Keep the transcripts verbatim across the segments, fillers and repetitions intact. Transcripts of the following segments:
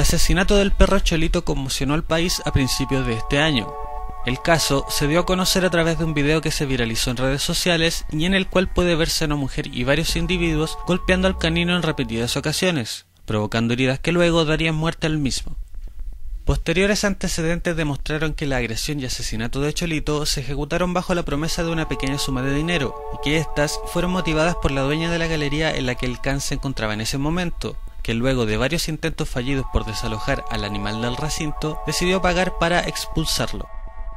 asesinato del perro Cholito conmocionó al país a principios de este año. El caso se dio a conocer a través de un video que se viralizó en redes sociales y en el cual puede verse a una mujer y varios individuos golpeando al canino en repetidas ocasiones, provocando heridas que luego darían muerte al mismo. Posteriores antecedentes demostraron que la agresión y asesinato de Cholito se ejecutaron bajo la promesa de una pequeña suma de dinero, y que éstas fueron motivadas por la dueña de la galería en la que el can se encontraba en ese momento, que luego de varios intentos fallidos por desalojar al animal del recinto, decidió pagar para expulsarlo.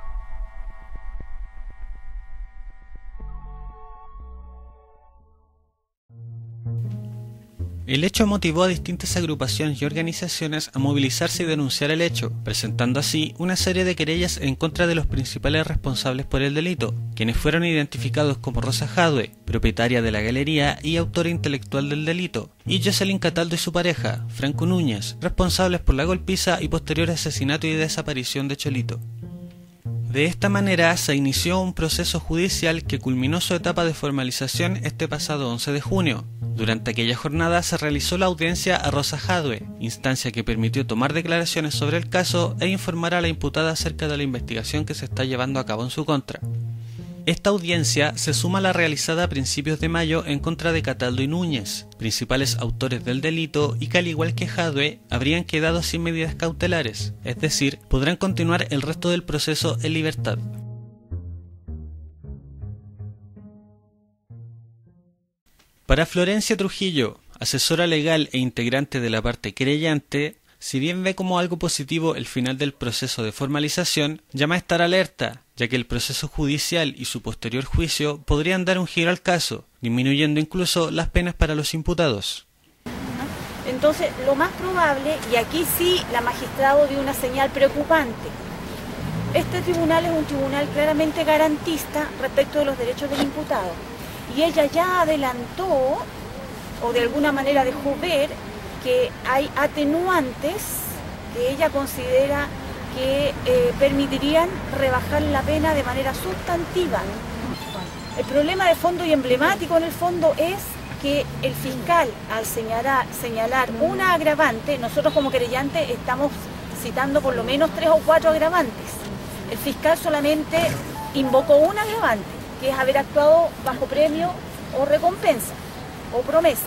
El hecho motivó a distintas agrupaciones y organizaciones a movilizarse y denunciar el hecho, presentando así una serie de querellas en contra de los principales responsables por el delito, quienes fueron identificados como Rosa Jadwe, propietaria de la galería y autora intelectual del delito, y Jocelyn Cataldo y su pareja, Franco Núñez, responsables por la golpiza y posterior asesinato y desaparición de Cholito. De esta manera se inició un proceso judicial que culminó su etapa de formalización este pasado once de junio. Durante aquella jornada se realizó la audiencia a Rosa Jadwe, instancia que permitió tomar declaraciones sobre el caso e informar a la imputada acerca de la investigación que se está llevando a cabo en su contra. Esta audiencia se suma a la realizada a principios de mayo en contra de Cataldo y Núñez, principales autores del delito, y que al igual que Jadwe habrían quedado sin medidas cautelares, es decir, podrán continuar el resto del proceso en libertad. Para Florencia Trujillo, asesora legal e integrante de la parte querellante, si bien ve como algo positivo el final del proceso de formalización, llama a estar alerta, ya que el proceso judicial y su posterior juicio podrían dar un giro al caso, disminuyendo incluso las penas para los imputados. Entonces, lo más probable, y aquí sí la magistrado dio una señal preocupante, este tribunal es un tribunal claramente garantista respecto de los derechos del imputado, y ella ya adelantó, o de alguna manera dejó ver, que hay atenuantes que ella considera que eh, permitirían rebajar la pena de manera sustantiva. El problema de fondo y emblemático en el fondo es que el fiscal, al señalar, señalar una agravante, nosotros como querellantes estamos citando por lo menos tres o cuatro agravantes. El fiscal solamente invocó un agravante, que es haber actuado bajo premio o recompensa o promesa.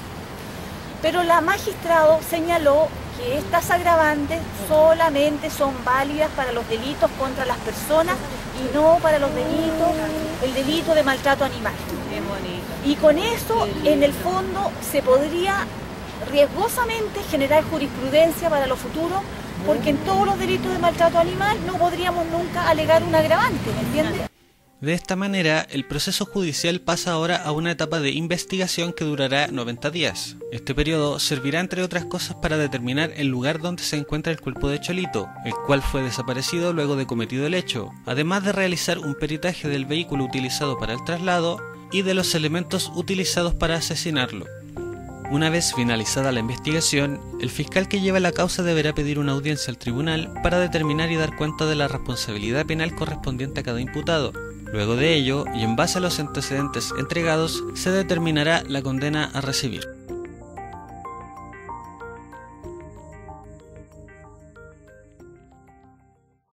Pero la magistrado señaló que estas agravantes solamente son válidas para los delitos contra las personas y no para los delitos, el delito de maltrato animal. Y con eso, en el fondo, se podría riesgosamente generar jurisprudencia para lo futuro, porque en todos los delitos de maltrato animal no podríamos nunca alegar un agravante, ¿me entiendes? De esta manera, el proceso judicial pasa ahora a una etapa de investigación que durará noventa días. Este periodo servirá entre otras cosas para determinar el lugar donde se encuentra el cuerpo de Cholito, el cual fue desaparecido luego de cometido el hecho, además de realizar un peritaje del vehículo utilizado para el traslado y de los elementos utilizados para asesinarlo. Una vez finalizada la investigación, el fiscal que lleva la causa deberá pedir una audiencia al tribunal para determinar y dar cuenta de la responsabilidad penal correspondiente a cada imputado. Luego de ello, y en base a los antecedentes entregados, se determinará la condena a recibir.